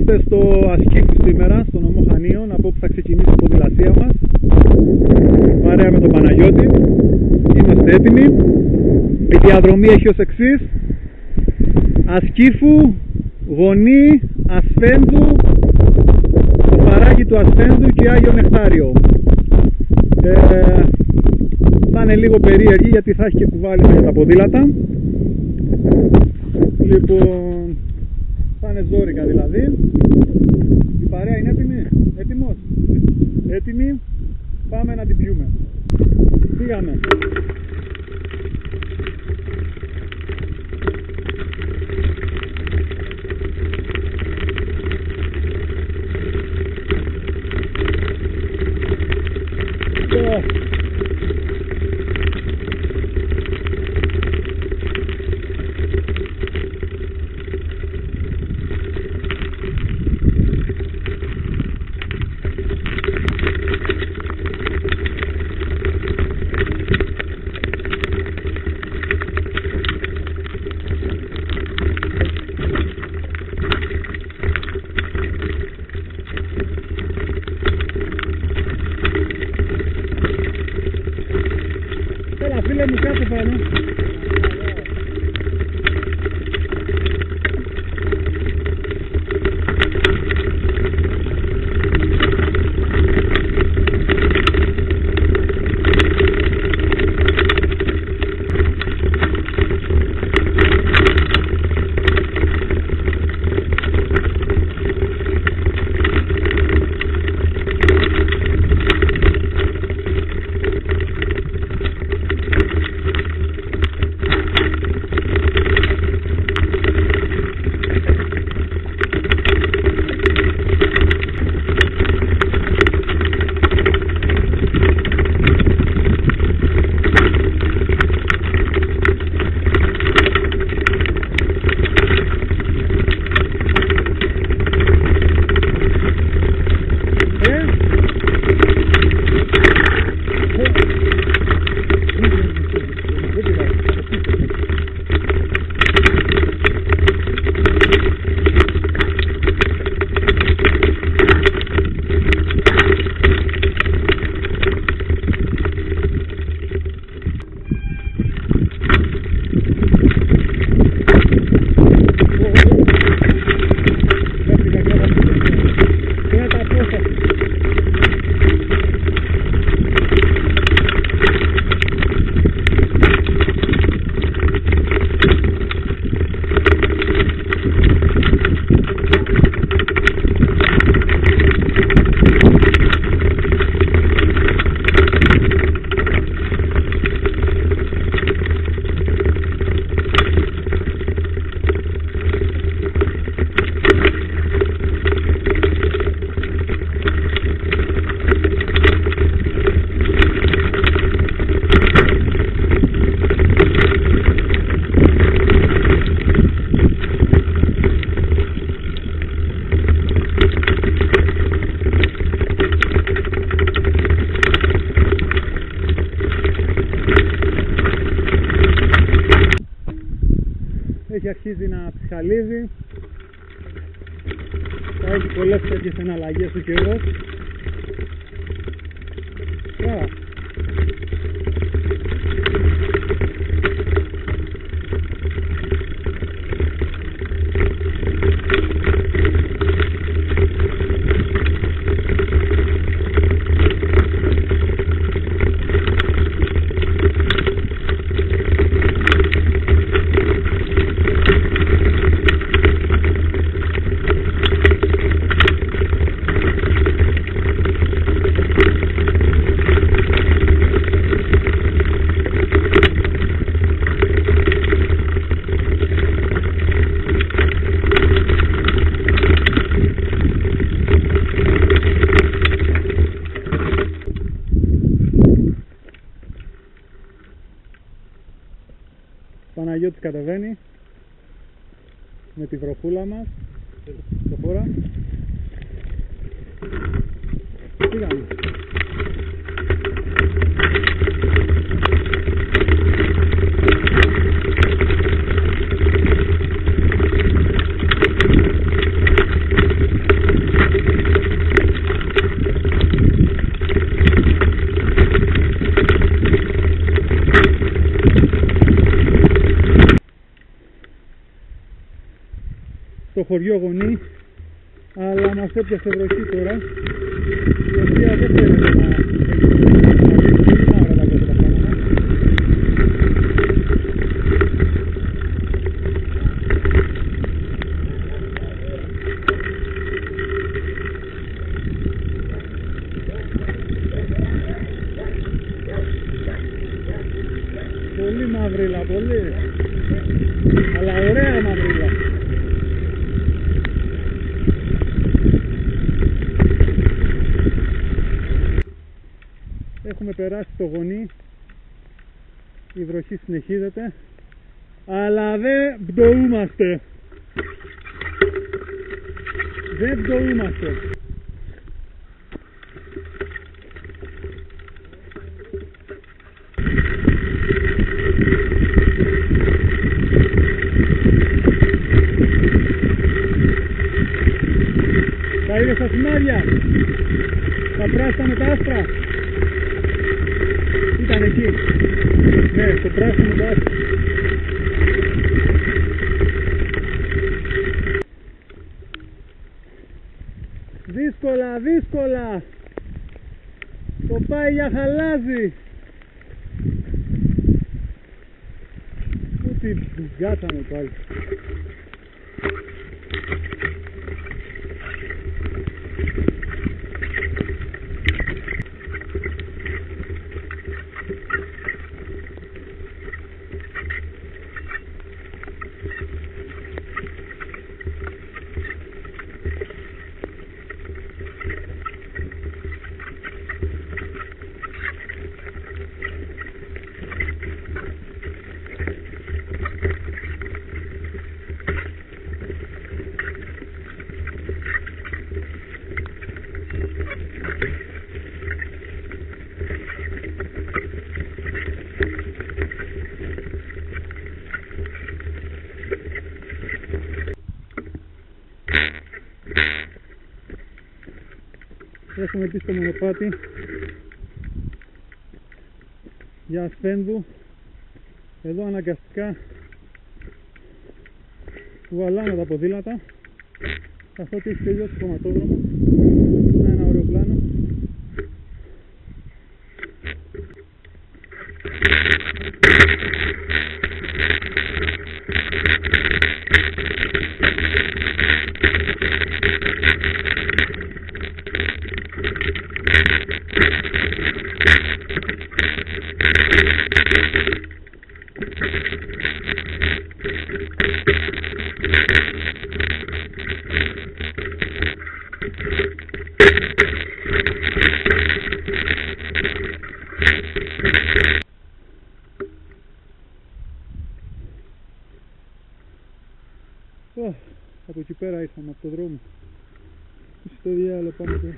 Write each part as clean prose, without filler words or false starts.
Είμαστε στο Ασκήφου σήμερα, στο νομό Χανίων, από όπου θα ξεκινήσει η ποδηλασία μας. Παρέα με τον Παναγιώτη. Είμαστε έτοιμοι. Η διαδρομή έχει ως εξής: Ασκήφου, Γονή, Ασφέντου, το παράκι του Ασφέντου και Άγιο Νεκτάριο. Θα είναι λίγο περίεργη γιατί θα έχει και κουβάλισμα για τα ποδήλατα. Λοιπόν, θα είναι ζόρικα δηλαδή. Η παρέα είναι έτοιμη? Έτοιμος? Έτοιμη? Πάμε να την πιούμε. Πήγαμε. Φίλε μου, κάτω πάνω. Έχει αρχίσει να ψυχαλίζει. Θα έχει πολλές τέτοιες εναλλαγές του καιρός. Παναγιώτης κατεβαίνει με τη βροχούλα μας. Προχώρα. Πήγαμε. στο χωριό Γονή, αλλά μας έπιασε βροχή τώρα, η οποία δεν φαίνεται να έχει πολύ μαύρα τα πράγματα. Πολύ μαυρίλα, πολύ, αλλά ωραία μαυρίλα. Έχουμε περάσει το Γονή, η βροχή συνεχίζεται, αλλά δεν πτωούμαστε. Δεν πτωούμαστε. Τα είδες τα σημάδια, τα πράσινα με τα άσπρα. Ήταν εκεί. Ναι, το πράσινο με τα άσπρα. Δύσκολα, δύσκολα. Το πάει για χαλάζι. Πού την γκάταμε πάλι. Έχουμε πει στο μονοπάτι για Ασπένδου. Εδώ αναγκαστικά βουαλάμε τα ποδήλατα, καθότι έχει τελειώσει το χωματόδρομο. Είναι ένα ωραίο πλάνο. Από εκεί πέρα ήρθαμε, από το δρόμο. Στο διάλογο πάμε τώρα.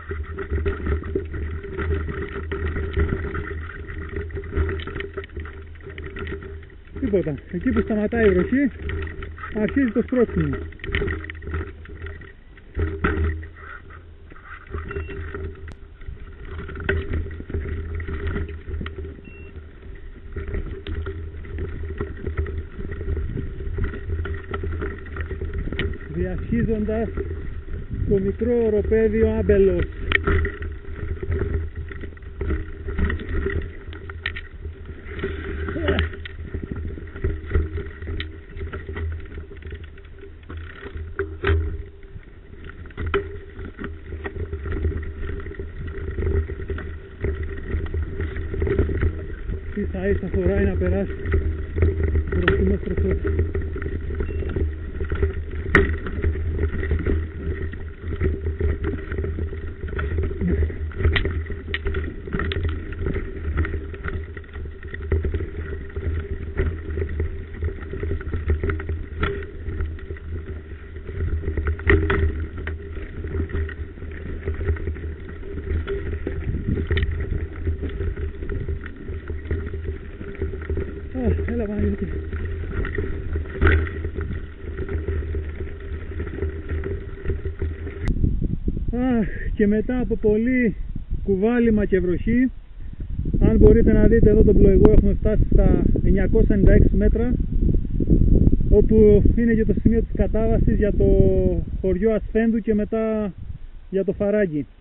Τίποτα. Εκεί που σταματάει η βροχή αρχίζει το σπρώξιμο. Διασχίζοντας το μικρό οροπέδιο Άμπελος. Ίσα φοράει να περάσει μπροστινό τροχός. Έλα Παναγιώτη. Και μετά από πολύ κουβάλιμα και βροχή, αν μπορείτε να δείτε εδώ τον πλοηγό, έχουμε φτάσει στα 996 μέτρα. όπου είναι και το σημείο της κατάβασης για το χωριό Ασφέντου και μετά για το Φαράγγι.